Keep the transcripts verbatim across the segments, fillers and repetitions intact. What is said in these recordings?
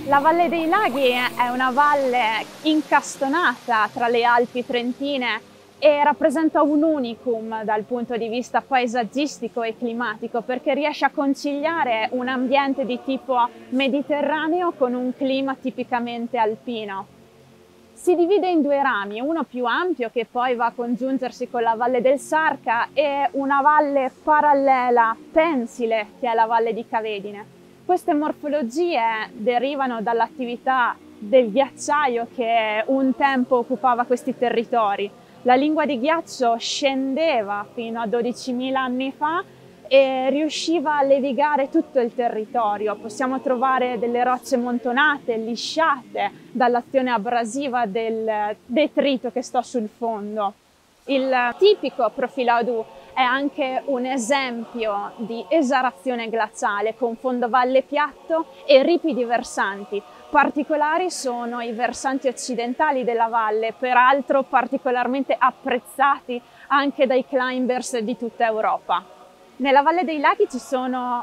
La Valle dei Laghi è una valle incastonata tra le Alpi Trentine e rappresenta un unicum dal punto di vista paesaggistico e climatico, perché riesce a conciliare un ambiente di tipo mediterraneo con un clima tipicamente alpino. Si divide in due rami, uno più ampio che poi va a congiungersi con la Valle del Sarca e una valle parallela, pensile, che è la Valle di Cavedine. Queste morfologie derivano dall'attività del ghiacciaio che un tempo occupava questi territori. La lingua di ghiaccio scendeva fino a dodicimila anni fa e riusciva a levigare tutto il territorio. Possiamo trovare delle rocce montonate, lisciate dall'azione abrasiva del detrito che sta sul fondo. Il tipico Profilado è anche un esempio di esarazione glaciale con fondovalle piatto e ripidi versanti. Particolari sono i versanti occidentali della valle, peraltro particolarmente apprezzati anche dai climbers di tutta Europa. Nella Valle dei Laghi ci sono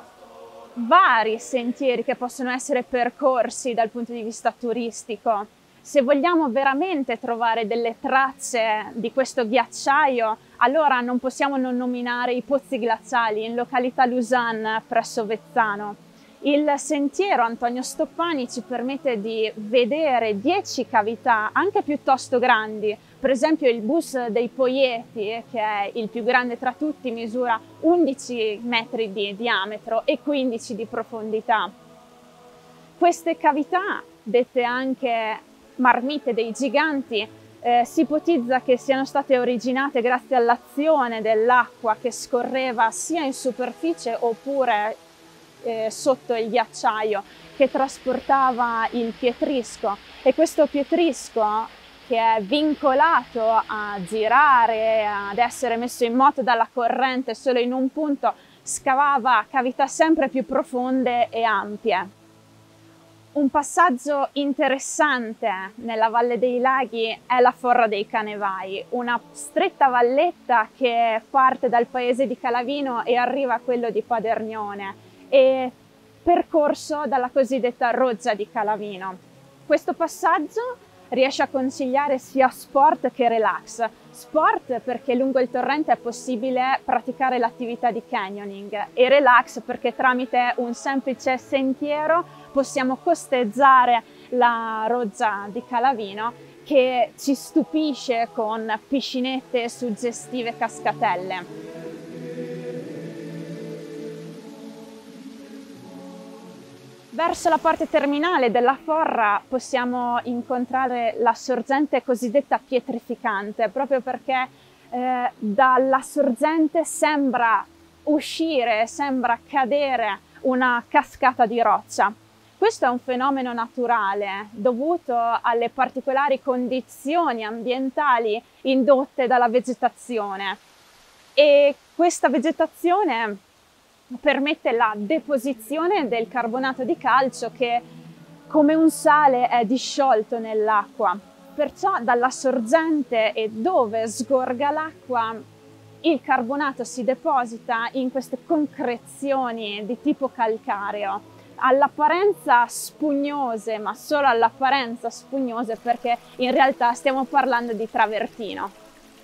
vari sentieri che possono essere percorsi dal punto di vista turistico. Se vogliamo veramente trovare delle tracce di questo ghiacciaio, allora non possiamo non nominare i pozzi glaciali in località Lusan presso Vezzano. Il sentiero Antonio Stoppani ci permette di vedere dieci cavità anche piuttosto grandi. Per esempio il Bus dei Poieti, che è il più grande tra tutti, misura undici metri di diametro e quindici di profondità. Queste cavità, dette anche marmite dei giganti, eh, si ipotizza che siano state originate grazie all'azione dell'acqua che scorreva sia in superficie oppure eh, sotto il ghiacciaio che trasportava il pietrisco, e questo pietrisco, che è vincolato a girare, ad essere messo in moto dalla corrente solo in un punto, scavava cavità sempre più profonde e ampie. Un passaggio interessante nella Valle dei Laghi è la Forra dei Canevai, una stretta valletta che parte dal paese di Calavino e arriva a quello di Padernione, e percorso dalla cosiddetta Roggia di Calavino. Questo passaggio riesce a conciliare sia sport che relax. Sport perché lungo il torrente è possibile praticare l'attività di canyoning, e relax perché tramite un semplice sentiero possiamo costeggiare la Roggia di Calavino, che ci stupisce con piscinette e suggestive cascatelle. Verso la parte terminale della Forra possiamo incontrare la sorgente cosiddetta pietrificante, proprio perché eh, dalla sorgente sembra uscire, sembra cadere una cascata di roccia. Questo è un fenomeno naturale dovuto alle particolari condizioni ambientali indotte dalla vegetazione, e questa vegetazione permette la deposizione del carbonato di calcio che, come un sale, è disciolto nell'acqua. Perciò dalla sorgente e dove sgorga l'acqua il carbonato si deposita in queste concrezioni di tipo calcareo, all'apparenza spugnose, ma solo all'apparenza spugnose, perché in realtà stiamo parlando di travertino.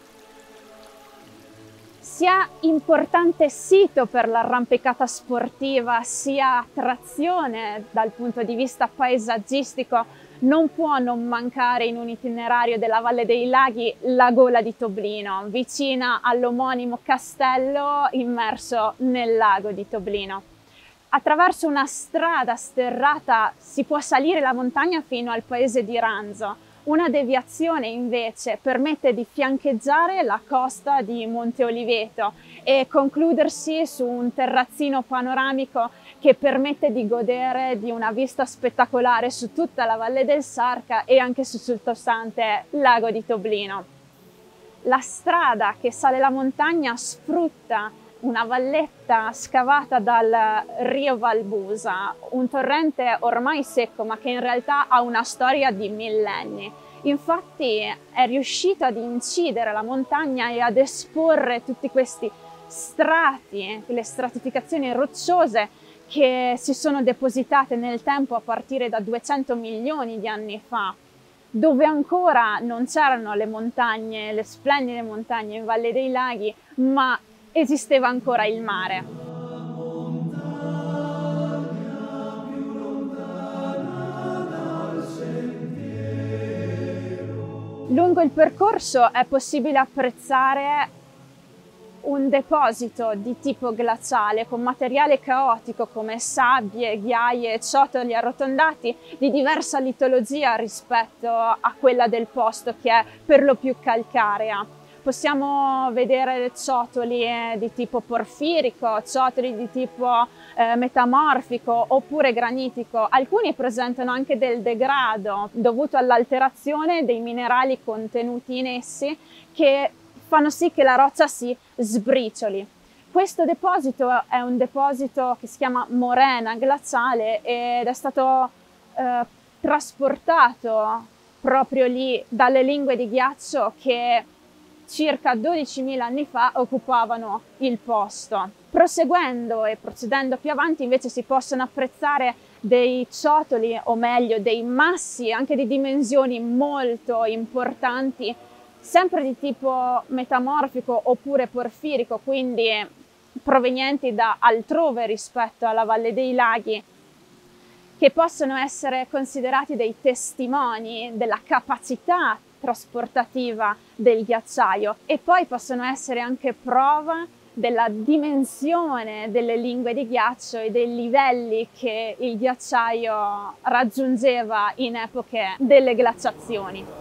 Sia importante sito per l'arrampicata sportiva, sia attrazione dal punto di vista paesaggistico, non può non mancare in un itinerario della Valle dei Laghi la Gola di Toblino, vicina all'omonimo castello immerso nel lago di Toblino. Attraverso una strada sterrata si può salire la montagna fino al paese di Ranzo. Una deviazione invece permette di fiancheggiare la costa di Monte Oliveto e concludersi su un terrazzino panoramico che permette di godere di una vista spettacolare su tutta la Valle del Sarca e anche sul sottostante lago di Toblino. La strada che sale la montagna sfrutta una valletta scavata dal Rio Valbusa, un torrente ormai secco ma che in realtà ha una storia di millenni. Infatti è riuscito ad incidere la montagna e ad esporre tutti questi strati, le stratificazioni rocciose che si sono depositate nel tempo a partire da duecento milioni di anni fa, dove ancora non c'erano le montagne, le splendide montagne in Valle dei Laghi, ma esisteva ancora il mare. Lungo il percorso è possibile apprezzare un deposito di tipo glaciale con materiale caotico come sabbie, ghiaie e ciotoli arrotondati di diversa litologia rispetto a quella del posto, che è per lo più calcarea. Possiamo vedere ciotoli di tipo porfirico, ciotoli di tipo eh, metamorfico oppure granitico. Alcuni presentano anche del degrado dovuto all'alterazione dei minerali contenuti in essi, che fanno sì che la roccia si sbricioli. Questo deposito è un deposito che si chiama morena glaciale ed è stato eh, trasportato proprio lì dalle lingue di ghiaccio che circa dodicimila anni fa occupavano il posto. Proseguendo e procedendo più avanti invece si possono apprezzare dei ciotoli, o meglio dei massi anche di dimensioni molto importanti, sempre di tipo metamorfico oppure porfirico, quindi provenienti da altrove rispetto alla Valle dei Laghi, che possono essere considerati dei testimoni della capacità trasportativa del ghiacciaio, e poi possono essere anche prova della dimensione delle lingue di ghiaccio e dei livelli che il ghiacciaio raggiungeva in epoche delle glaciazioni.